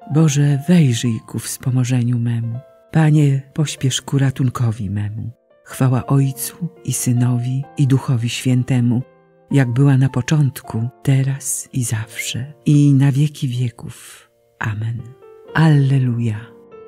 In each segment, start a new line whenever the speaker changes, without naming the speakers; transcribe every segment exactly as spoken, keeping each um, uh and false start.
Boże, wejrzyj ku wspomożeniu memu. Panie, pośpiesz ku ratunkowi memu. Chwała Ojcu i Synowi i Duchowi Świętemu, jak była na początku, teraz i zawsze, i na wieki wieków. Amen. Alleluja.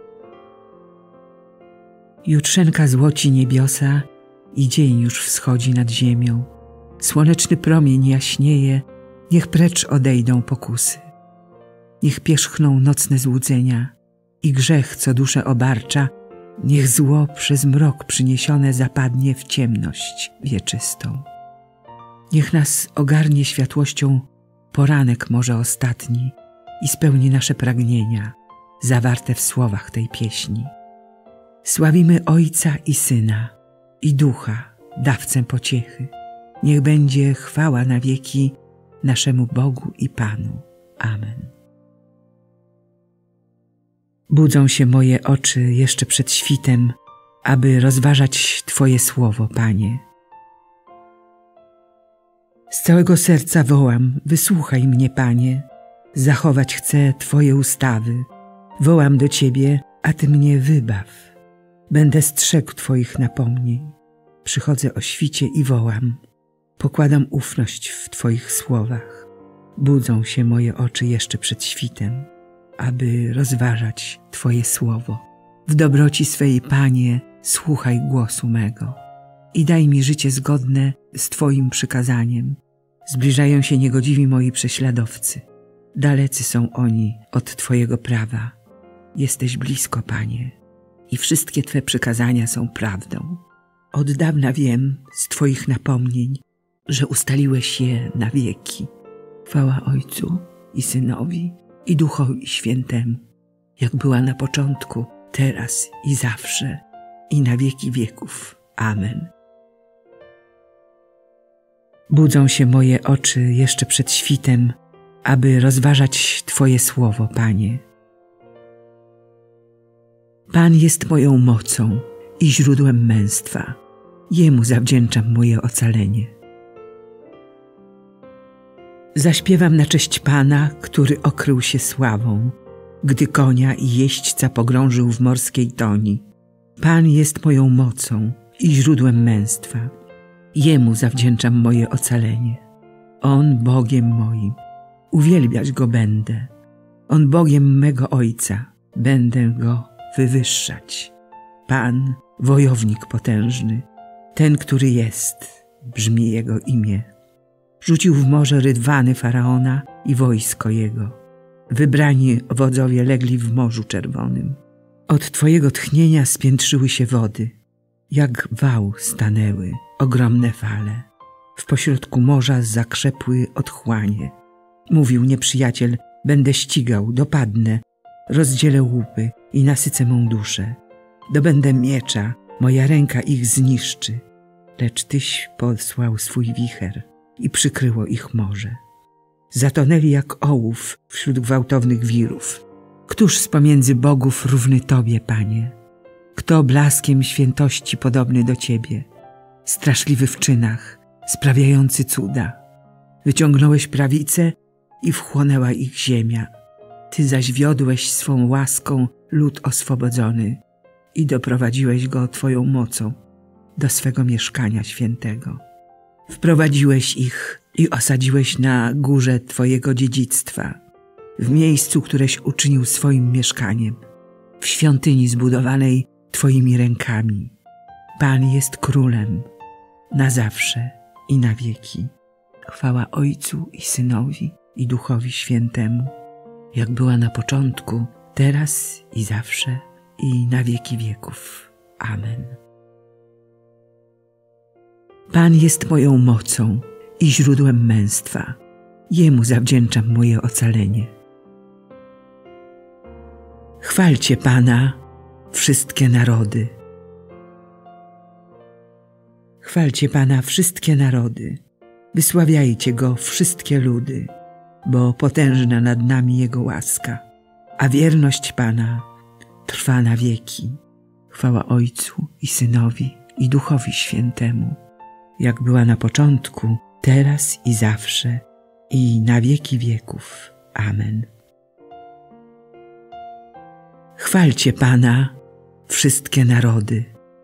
Jutrzenka złoci niebiosa i dzień już wschodzi nad ziemią. Słoneczny promień jaśnieje, niech precz odejdą pokusy. Niech pierzchną nocne złudzenia i grzech, co duszę obarcza, niech zło przez mrok przyniesione zapadnie w ciemność wieczystą. Niech nas ogarnie światłością poranek może ostatni i spełni nasze pragnienia zawarte w słowach tej pieśni. Sławimy Ojca i Syna i Ducha, dawcę pociechy. Niech będzie chwała na wieki naszemu Bogu i Panu. Amen. Budzą się moje oczy jeszcze przed świtem, aby rozważać Twoje słowo, Panie. Z całego serca wołam, wysłuchaj mnie, Panie. Zachować chcę Twoje ustawy. Wołam do Ciebie, a Ty mnie wybaw. Będę strzegł Twoich napomnień. Przychodzę o świcie i wołam. Pokładam ufność w Twoich słowach. Budzą się moje oczy jeszcze przed świtem, aby rozważać Twoje słowo. W dobroci swej, Panie, słuchaj głosu mego i daj mi życie zgodne z Twoim przykazaniem. Zbliżają się niegodziwi moi prześladowcy. Dalecy są oni od Twojego prawa. Jesteś blisko, Panie, i wszystkie Twe przykazania są prawdą. Od dawna wiem z Twoich napomnień, że ustaliłeś je na wieki. Chwała Ojcu i Synowi i Duchowi Świętemu, jak była na początku, teraz i zawsze, i na wieki wieków. Amen. Budzą się moje oczy jeszcze przed świtem, aby rozważać Twoje słowo, Panie. Pan jest moją mocą i źródłem męstwa. Jemu zawdzięczam moje ocalenie. Zaśpiewam na cześć Pana, który okrył się sławą, gdy konia i jeźdźca pogrążył w morskiej toni. Pan jest moją mocą i źródłem męstwa. Jemu zawdzięczam moje ocalenie. On Bogiem moim. Uwielbiać Go będę. On Bogiem mego Ojca. Będę Go wywyższać. Pan, wojownik potężny, ten, który jest, brzmi Jego imię. Rzucił w morze rydwany Faraona i wojsko jego. Wybrani wodzowie legli w Morzu Czerwonym. Od Twojego tchnienia spiętrzyły się wody. Jak wał stanęły ogromne fale. W pośrodku morza zakrzepły otchłanie. Mówił nieprzyjaciel, będę ścigał, dopadnę, rozdzielę łupy i nasycę mą duszę. Dobędę miecza, moja ręka ich zniszczy. Lecz Tyś posłał swój wicher i przykryło ich morze. Zatonęli jak ołów wśród gwałtownych wirów. Któż z pomiędzy bogów równy Tobie, Panie? Kto blaskiem świętości podobny do Ciebie? Straszliwy w czynach, sprawiający cuda. Wyciągnąłeś prawicę i wchłonęła ich ziemia. Ty zaś wiodłeś swą łaską lud oswobodzony i doprowadziłeś go Twoją mocą do swego mieszkania świętego. Wprowadziłeś ich i osadziłeś na górze Twojego dziedzictwa, w miejscu, któreś uczynił swoim mieszkaniem, w świątyni zbudowanej Twoimi rękami. Pan jest królem na zawsze i na wieki. Chwała Ojcu i Synowi i Duchowi Świętemu, jak była na początku, teraz i zawsze, i na wieki wieków. Amen. Pan jest moją mocą i źródłem męstwa. Jemu zawdzięczam moje ocalenie. Chwalcie Pana, wszystkie narody. Chwalcie Pana, wszystkie narody. Wysławiajcie Go, wszystkie ludy, bo potężna nad nami Jego łaska, a wierność Pana trwa na wieki. Chwała Ojcu i Synowi i Duchowi Świętemu, jak była na początku, teraz i zawsze, i na wieki wieków. Amen. Chwalcie Pana, wszystkie narody.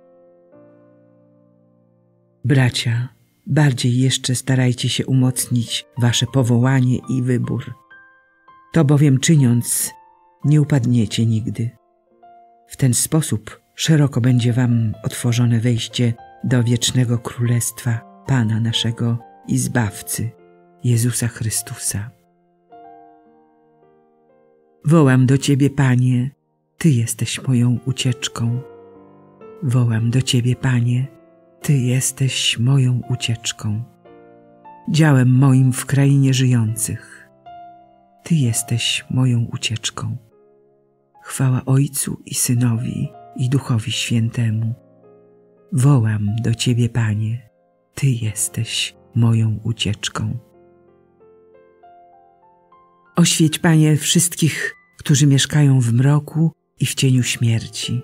Bracia, bardziej jeszcze starajcie się umocnić wasze powołanie i wybór. To bowiem czyniąc, nie upadniecie nigdy. W ten sposób szeroko będzie wam otworzone wejście do wiecznego królestwa Pana naszego i Zbawcy, Jezusa Chrystusa. Wołam do Ciebie, Panie, Ty jesteś moją ucieczką. Wołam do Ciebie, Panie, Ty jesteś moją ucieczką. Działem moim w krainie żyjących. Ty jesteś moją ucieczką. Chwała Ojcu i Synowi i Duchowi Świętemu. Wołam do Ciebie, Panie, Ty jesteś moją ucieczką. Oświeć, Panie, wszystkich, którzy mieszkają w mroku i w cieniu śmierci.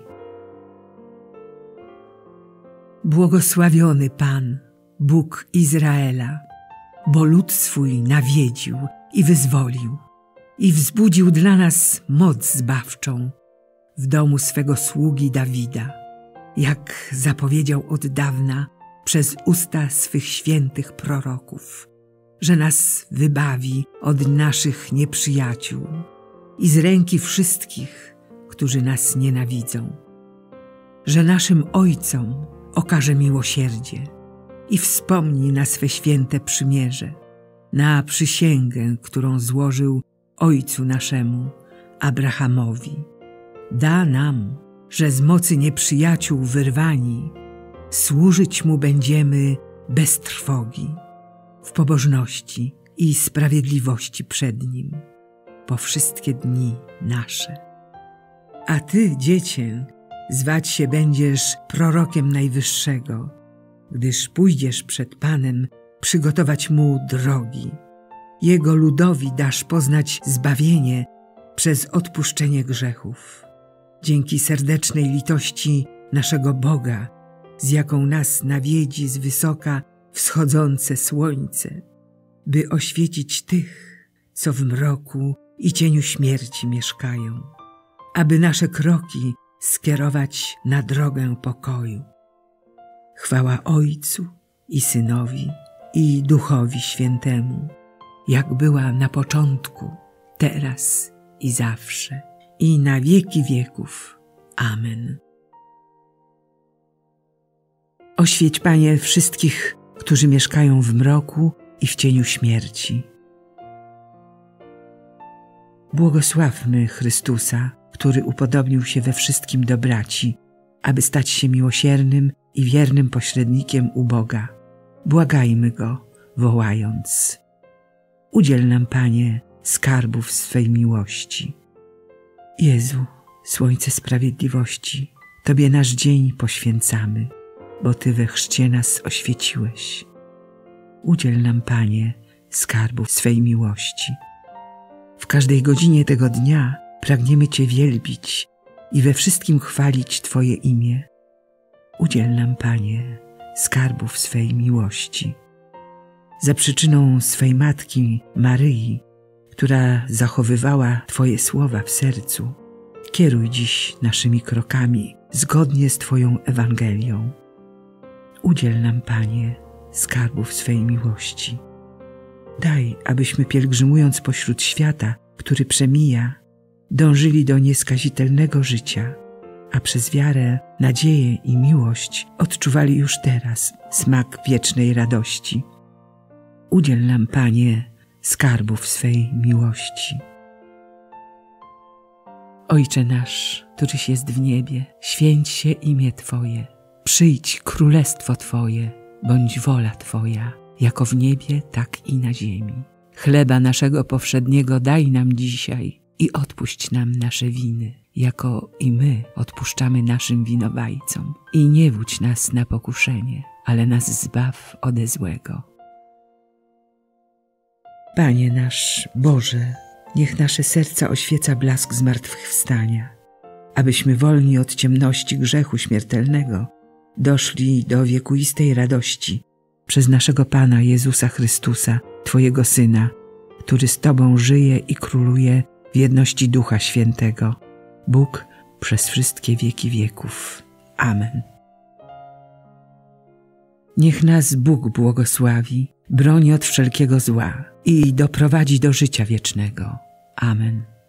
Błogosławiony Pan, Bóg Izraela, bo lud swój nawiedził i wyzwolił i wzbudził dla nas moc zbawczą w domu swego sługi Dawida, jak zapowiedział od dawna przez usta swych świętych proroków, że nas wybawi od naszych nieprzyjaciół i z ręki wszystkich, którzy nas nienawidzą, że naszym ojcom okaże miłosierdzie i wspomni na swe święte przymierze, na przysięgę, którą złożył ojcu naszemu, Abrahamowi. Da nam, że z mocy nieprzyjaciół wyrwani, służyć Mu będziemy bez trwogi, w pobożności i sprawiedliwości przed Nim, po wszystkie dni nasze. A Ty, Dziecię, zwać się będziesz prorokiem Najwyższego, gdyż pójdziesz przed Panem przygotować Mu drogi. Jego ludowi dasz poznać zbawienie przez odpuszczenie grzechów. Dzięki serdecznej litości naszego Boga, z jaką nas nawiedzi z wysoka wschodzące słońce, by oświecić tych, co w mroku i cieniu śmierci mieszkają, aby nasze kroki skierować na drogę pokoju. Chwała Ojcu i Synowi i Duchowi Świętemu, jak była na początku, teraz i zawsze, i na wieki wieków. Amen. Oświeć, Panie, wszystkich, którzy mieszkają w mroku i w cieniu śmierci. Błogosławmy Chrystusa, który upodobnił się we wszystkim do braci, aby stać się miłosiernym i wiernym pośrednikiem u Boga. Błagajmy Go, wołając: udziel nam, Panie, skarbów swej miłości. Jezu, Słońce Sprawiedliwości, Tobie nasz dzień poświęcamy, bo Ty we chrzcie nas oświeciłeś. Udziel nam, Panie, skarbów swej miłości. W każdej godzinie tego dnia pragniemy Cię wielbić i we wszystkim chwalić Twoje imię. Udziel nam, Panie, skarbów swej miłości. Za przyczyną swej matki Maryi, która zachowywała Twoje słowa w sercu, kieruj dziś naszymi krokami zgodnie z Twoją Ewangelią. Udziel nam, Panie, skarbów swej miłości. Daj, abyśmy pielgrzymując pośród świata, który przemija, dążyli do nieskazitelnego życia, a przez wiarę, nadzieję i miłość odczuwali już teraz smak wiecznej radości. Udziel nam, Panie, skarbów swej miłości. Ojcze nasz, któryś jest w niebie, święć się imię Twoje. Przyjdź królestwo Twoje, bądź wola Twoja, jako w niebie, tak i na ziemi. Chleba naszego powszedniego daj nam dzisiaj i odpuść nam nasze winy, jako i my odpuszczamy naszym winowajcom. I nie wódź nas na pokuszenie, ale nas zbaw ode złego. Panie nasz, Boże, niech nasze serca oświeca blask zmartwychwstania, abyśmy wolni od ciemności grzechu śmiertelnego doszli do wiekuistej radości przez naszego Pana Jezusa Chrystusa, Twojego Syna, który z Tobą żyje i króluje w jedności Ducha Świętego, Bóg przez wszystkie wieki wieków. Amen. Niech nas Bóg błogosławi, broni od wszelkiego zła i doprowadzi do życia wiecznego. Amen.